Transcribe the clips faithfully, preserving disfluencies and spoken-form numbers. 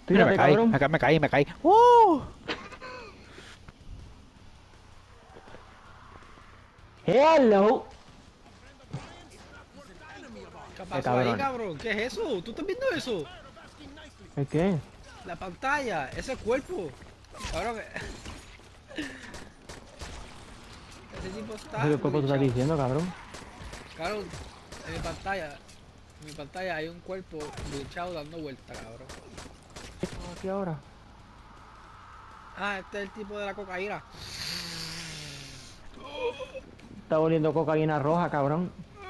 Mira, me Tírate, caí, cabrón. me caí, me caí, me caí. ¡Uh! Hello. ¿Qué Qué pasó ahí, cabrón. cabrón? ¿Qué es eso? ¿Tú estás viendo eso? ¿El qué? La pantalla, ese cuerpo. Cabrón, ese tipo está ¿Qué cuerpo tú estás glitchado. diciendo, cabrón? Cabrón, en mi pantalla, en mi pantalla hay un cuerpo glitchado dando vuelta, cabrón. ¿Qué estamos aquí ahora? Ah, este es el tipo de la cocaína. Está oliendo cocaína roja, cabrón.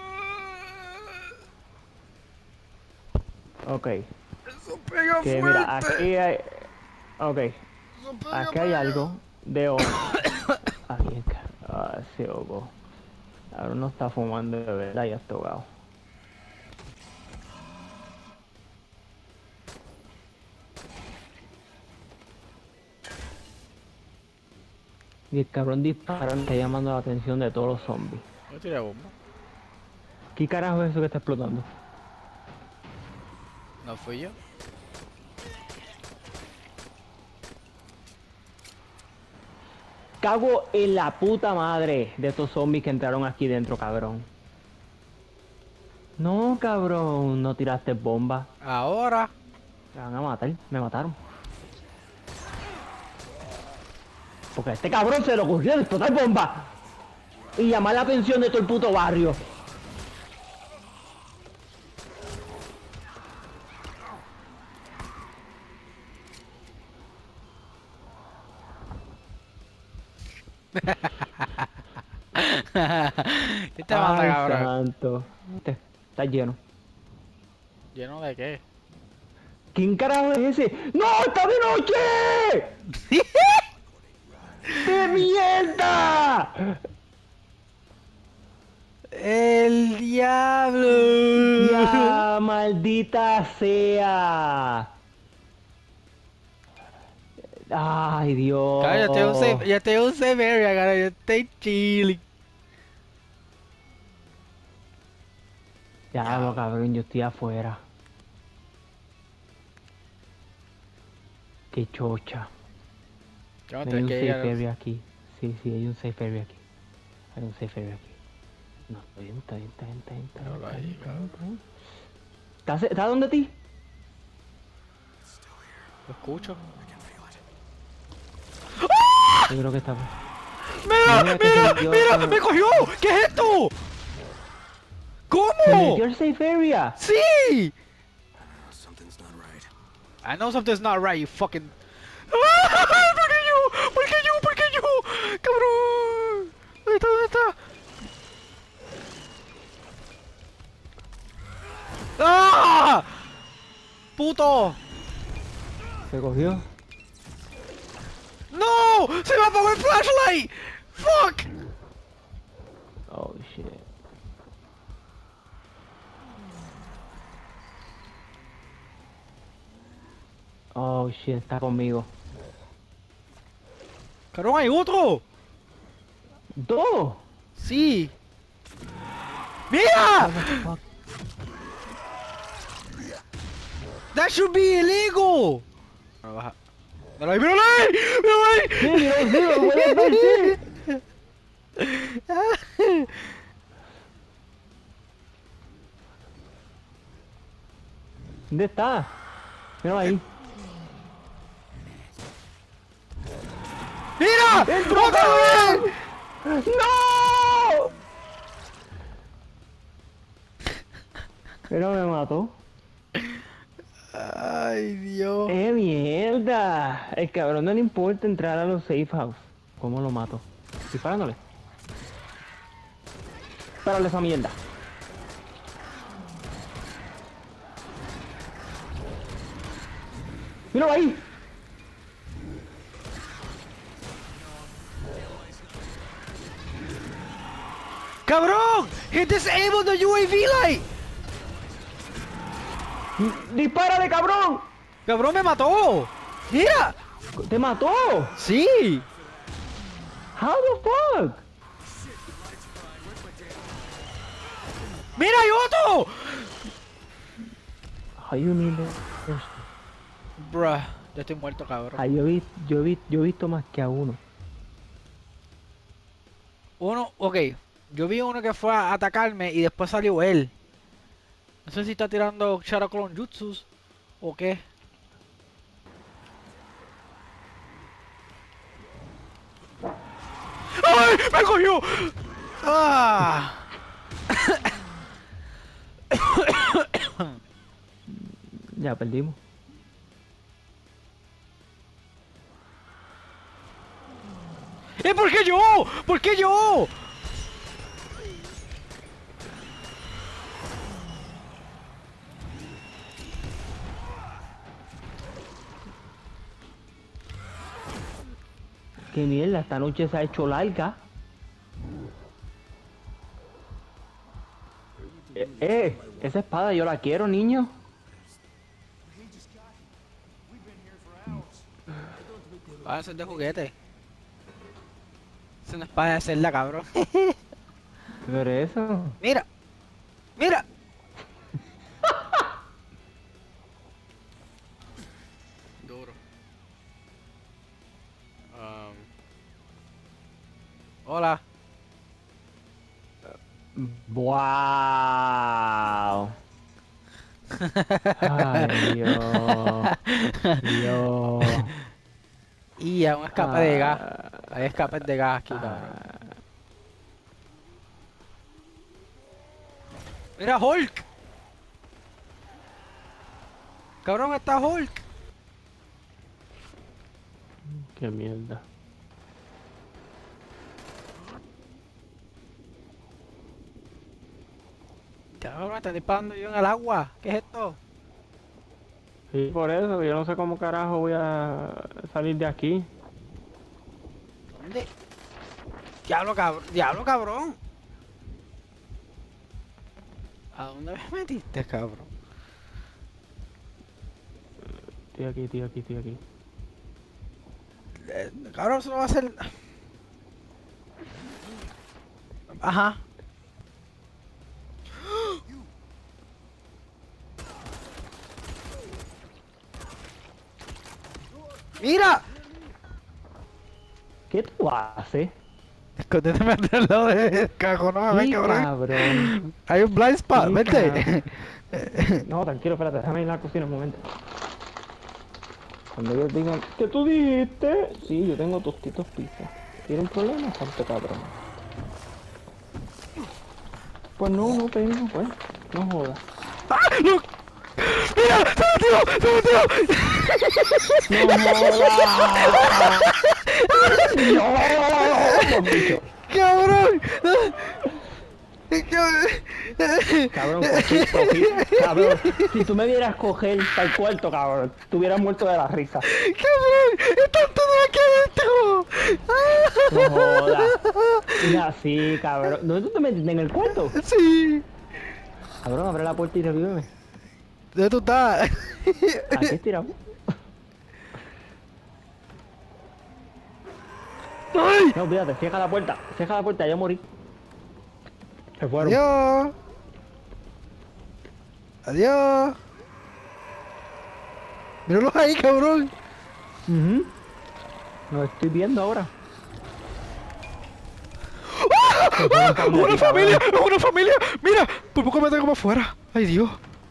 Ok. Eso pega Que mira, fuerte. aquí hay... Ok. Eso pega, Aquí hay pega. algo de oro. Aquí es que... Ah, se ahogó. Ahora no está fumando de verdad, ya está ahogado. Y el cabrón disparando está llamando la atención de todos los zombies. No tiré bomba. ¿Qué carajo es eso que está explotando? No fui yo. Cago en la puta madre de estos zombies que entraron aquí dentro, cabrón. No, cabrón, no tiraste bomba. Ahora. Me van a matar, me mataron. Porque a este cabrón se le ocurrió explotar bomba. Y llamar la atención de todo el puto barrio. ¿Qué te manda, Ay, cabrón? santo. Este, está lleno. ¿Lleno de qué? ¿Quién carajo es ese? ¡No, está de noche! ¡De mierda! ¡El diablo! ¡Ya, maldita sea! ¡Ay, Cara, ya tengo un Dios! safe, ya tengo un safe area, cara, yo estoy chilling. Ya, Ya, lo cabrón, yo estoy afuera. ¡Qué chocha! yo no No hay tengo un que safe llegar. area aquí. Sí, sí, hay un safe area aquí. Hay un safe area aquí. No, está bien, está bien, está bien, está bien, está bien, Míralo está ahí, bien, está bien, cabrón. está bien. ¿Estás, ¿Estás donde ti? Lo escucho. Yo creo que está... ¡Mira! Mira que se ¡Mira! metió ¡Mira! con- ¡Me cogió! ¿Qué es esto? ¡Se ¿Cómo? metió al safe area! ¡Sí! I know something's not right, you fucking... ¡Ah! ¿Por qué yo? ¿Por qué yo? ¿Por qué yo? ¡Cabrón! ¿Dónde está? ¿Dónde está? ¡Ah! ¡Puto! ¿Se cogió? ¡No! ¡Se me apagó el flashlight! ¡Fuck! Oh, shit. Oh, shit, está conmigo. ¡Cabrón, hay otro! ¡Dos! ¡Sí! ¡Mira! What the fuck? ¡That should be illegal! No, baja. ¡Míralo ahí! ¡Míralo ahí! ¡Míralo ahí! Sí, mira, sí, lo puedes ver, sí. ¿Dónde está? Míralo ahí. ¡Mira! ¡Entró, ¡Otra cabrón! vez! ¡No! Pero me mató. ¡Ay, Dios! ¡Eh, mierda! El cabrón no le importa entrar a los safe house. ¿Cómo lo mato? Disparándole. Párale esa mierda. ¡Míralo ahí! ¡Cabrón! ¡He disabled the U A V light! ¡Dispárale, cabrón! ¡Cabrón, me mató! ¡Mira! ¡Te mató! ¡Sí! How the fuck? ¡Mira, hay otro! How you mean that? Bruh, yo estoy muerto, cabrón. Ah, yo, he vi, yo, he vi, yo he visto más que a uno. Uno, ok. Yo vi uno que fue a atacarme y después salió él. No sé si está tirando Shadow Clone Jutsus o qué. ¡Ay! ¡Me cogió! ¡Ah! Ya perdimos. ¿Eh? ¿Por qué yo? ¿Por qué yo? Qué mierda, esta noche se ha hecho larga. Eh, eh, esa espada yo la quiero, niño. Va a ser de juguete. Es una espada de Zelda, cabrón. Pero eso. Mira. Mira. Duro. Um. Hola. Wow. Ay, Dios. Dios. Y a un escape de gas. Ah, Hay escapes de gas aquí, cabrón. ah, Mira, Hulk. Cabrón, está Hulk. qué mierda. Cabrón, me está disparando yo en el agua. ¿Qué es esto? Sí, por eso, yo no sé cómo carajo voy a salir de aquí. ¿Dónde? Diablo, cabrón. Diablo, cabrón. ¿A dónde me metiste, cabrón? Estoy aquí, estoy aquí, estoy aquí. Eh, cabrón, eso no va a ser... Ajá. ¡Mira! ¿Qué tú haces? Escóndete al lado del cajón, no me ven, Sí, cabrón. cabrón. Hay un blind spot, Sí, vete. No, tranquilo, espérate, déjame ir a la cocina un momento. Cuando ellos digan, ¿qué tú dijiste? Sí, yo tengo tostitos pizza. ¿Tiene un problema? Santo cabrón. Pues no, no tengo, pues. No jodas. ¡Ah! ¡Look! ¡Mira! ¡Se metió! ¡Se metió! ¡No jodas! ¡No! Bicho. ¡Cabrón! Cabrón, cogí, cogí, cabrón. Si tú me vieras coger para el cuarto, cabrón, te hubieras muerto de la risa. ¡Cabrón! ¡Están todos aquí adentro! No jodas. Mira, sí, cabrón. ¿Dónde tú te metiste? ¿En el cuarto? ¡Sí! Cabrón, abre la puerta y revíveme. ¿Dónde tú estás? Aquí estiramos. ¡Ay! No, olvídate, cierra la puerta. Cierra la puerta, ya morí. Se fueron. Adiós. Adiós. Míralos ahí, cabrón. Uh-huh. Lo estoy viendo ahora. ¡Ah! ¡Una familia! ¡Es una familia! ¡Mira! Por poco me tengo para afuera. ¡Ay, Dios!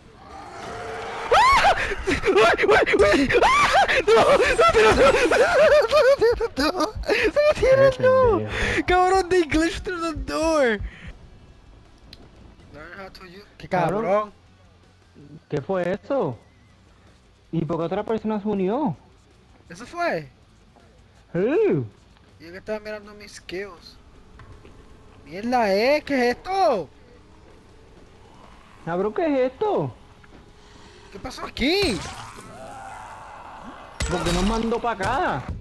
¡Ah! ¡Uy, uy, uy! ¡Ah! ¡No! ¡No, no, no, no! ¡Se metieron, no! ¡Cabrón, they glitched through the door! ¡Qué cabrón! ¿Qué fue eso? ¿Y por qué otra persona se unió? ¿Eso fue? Uh, Yo que estaba mirando mis skills. ¡Mierda, eh! ¿Qué es esto? Cabrón, ¿qué es esto? ¿Qué pasó aquí? ¿Por qué nos mandó para acá?